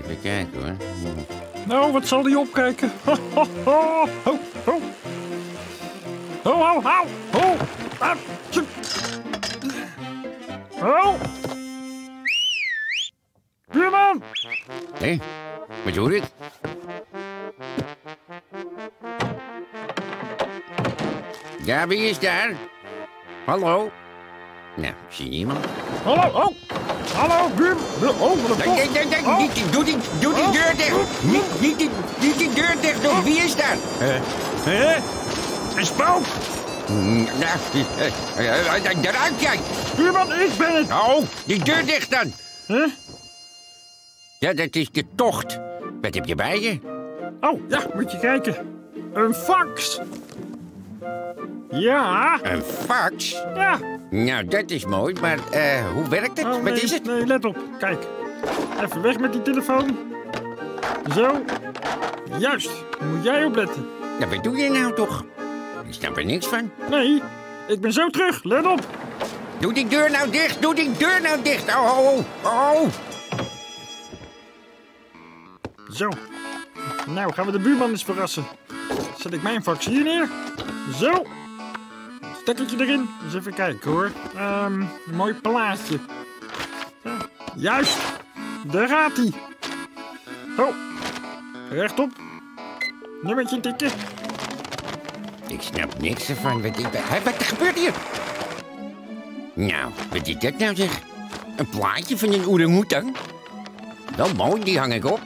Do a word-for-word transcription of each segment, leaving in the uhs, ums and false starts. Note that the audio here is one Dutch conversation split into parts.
Even kijken hoor. Nou, wat zal die opkijken? Ho, ho, ho, ho, ho. Ho, ho, ho, ho. Ah, tjoe. Ho. Buurman. Hé, wat hoor ik? Ja, wie is daar? Hallo? Nou, ik zie niemand. Hallo, oh. Hallo, buurman. Oh, wat een Nee, nee, nee, nee, Oh. niet, doe die, doe die Oh. deur dicht. Niet, niet, die, niet die deur dicht doen. Wie is daar? Hé? Een spook. Nou, daar ruik jij. Buurman, ik ben het. Oh, die deur dicht dan. Huh? Ja, dat is de tocht. Wat heb je bij je? Oh, ja, moet je kijken. Een fax. Ja. Een fax? Ja. Nou, dat is mooi, maar uh, hoe werkt het? Oh, Wat nee, is het? Nee, let op. Kijk. Even weg met die telefoon. Zo. Juist. Moet jij opletten. Nou, wat doe je nou toch? Ik snap er niks van. Nee, ik ben zo terug. Let op. Doe die deur nou dicht, doe die deur nou dicht. Oh, oh, oh, oh. Zo. Nou, gaan we de buurman eens verrassen. Zet ik mijn fax hier neer. Zo. Stekkertje erin. Eens even kijken hoor. Ehm, een mooi plaatje. Ja, juist. Daar gaat hij. Oh. Rechtop. Nummertje tikken. Ik snap niks ervan. Wat, ik, Hé, wat gebeurt hier? Nou, wat is dat nou zeg? Een plaatje van een orang-oetang? Wel mooi, die hang ik op.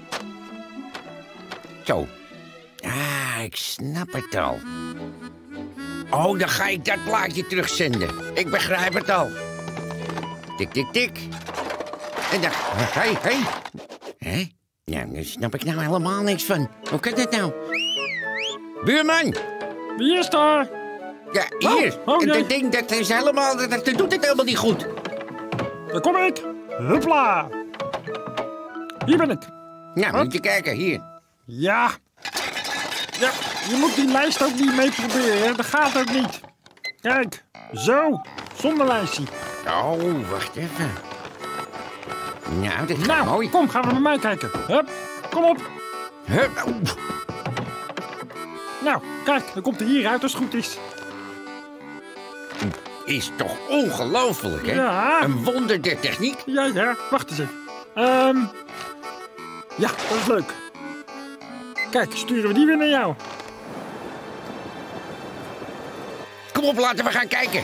Zo. Ah, ik snap het al. Oh, dan ga ik dat plaatje terugzenden. Ik begrijp het al. Tik, tik, tik. En dan... Hé, hey, hé. Hey. Hé? Nou, daar snap ik nou helemaal niks van. Hoe kan dat nou? Buurman! Wie is daar? Ja, hier. Oh, oh, nee. Dat ding, dat is helemaal... Dat, dat doet het helemaal niet goed. Daar kom ik. Hupla. Hier ben ik. Nou, Wat? moet je kijken, hier. Ja. Ja, je moet die lijst ook niet mee proberen, hè. Dat gaat ook niet. Kijk, zo. Zonder lijstje. Oh, wacht even. Nou, dat is Nou, mooi. kom, gaan we naar mij kijken. Hup, kom op. Hup. Oh. Nou, kijk, dan komt hij hier uit als het goed is. Is toch ongelooflijk, hè? Ja. Een wonder der techniek. Ja, ja, wacht eens even. Ehm ja, dat is leuk. Kijk, sturen we die weer naar jou. Kom op, laten we gaan kijken.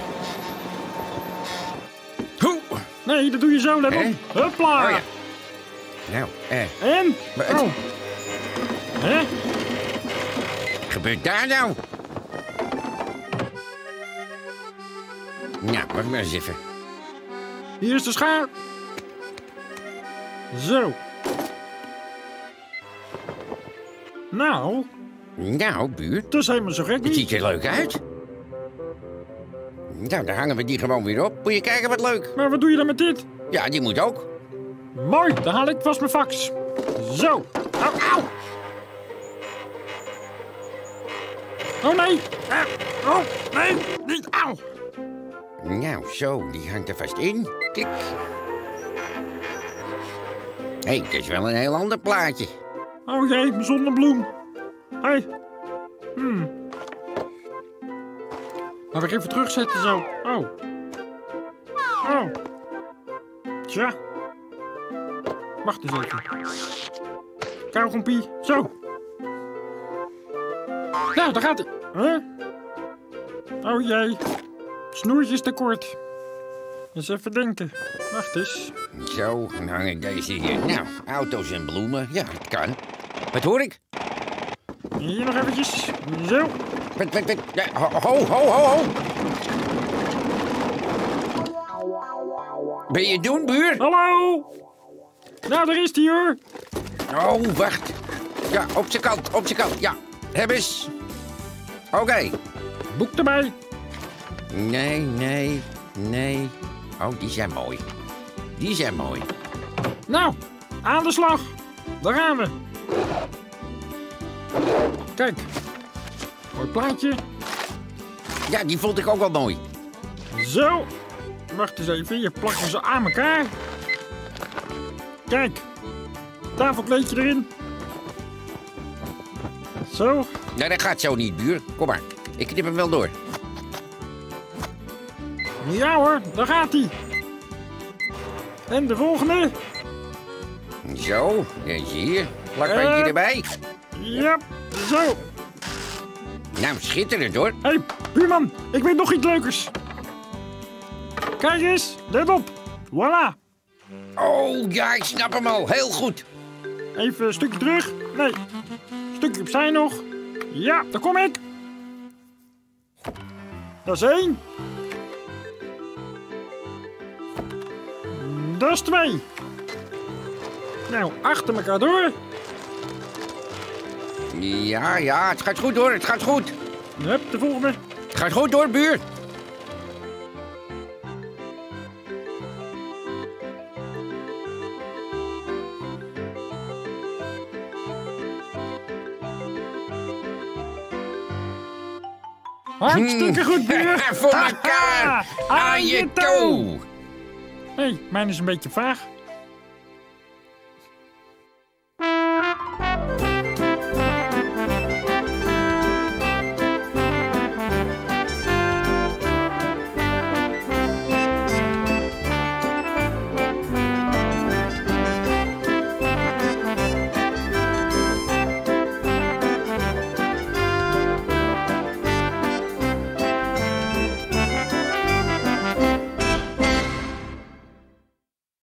Hoe? Nee, dat doe je zo, let op. Hè? Hupla. Oh ja. Nou, eh, En? Maar het- Oh. Hè? wat gebeurt daar nou? Nou, wacht maar eens even. Hier is de schaar. Zo. Nou, Nou, buurt, dat is helemaal zo gek het niet. ziet er leuk uit. Nou, dan hangen we die gewoon weer op. Moet je kijken wat leuk. Maar wat doe je dan met dit? Ja, die moet ook. Mooi, dan haal ik vast mijn fax. Zo. Au, au. Oh nee. Ah, oh, nee. Niet. Au. Nou, zo, die hangt er vast in. Klik. Hé, hey, dat is wel een heel ander plaatje. Oh jee, mijn zonnebloem. Hé. Hey. Hmm. Laten we even terugzetten zo. Oh. Oh. Tja. Wacht eens even. Kauwgompie. Zo. Nou, daar gaat hij. Huh? Oh jee. Snoertjes tekort. Eens even denken. Wacht eens. Zo, dan hang ik deze hier. Nou, auto's en bloemen. Ja, dat kan. Wat hoor ik? Hier nog eventjes. Zo. Wat, wat, wat? Ja, ho, ho, ho, ho, ho. Ben je doen, buur? Hallo. Nou, daar is hij hoor. Oh, wacht. Ja, op zijn kant, op zijn kant. Ja, heb eens. Oké. Boek erbij. Nee, nee, nee. Oh, die zijn mooi. Die zijn mooi. Nou, aan de slag. Daar gaan we. Kijk. Mooi plaatje. Ja, die vond ik ook wel mooi. Zo. Wacht eens even. Je plakt ze aan elkaar. Kijk. tafelkleedje erin. Zo. Nou, dat gaat zo niet, buur. Kom maar. Ik knip hem wel door. Ja hoor, daar gaat hij. En de volgende. Zo, en zie je. Plakbandje Eh. erbij. Ja, zo. Nou, schitterend hoor. Hé, hey, buurman, ik weet nog iets leukers. Kijk eens, let op. Voilà. Oh, ja, ik snap hem al. Heel goed. Even een stukje terug. Nee, een stukje opzij nog. Ja, daar kom ik. Dat is één. Dat is twee. Nou, achter elkaar door. Ja, ja, het gaat goed hoor. Het gaat goed. Hup, de volgende. Het gaat goed hoor, buur. Hartstikke goed, buur. Voor elkaar. Aan je toe. Hé, hey, mijn is een beetje vaag.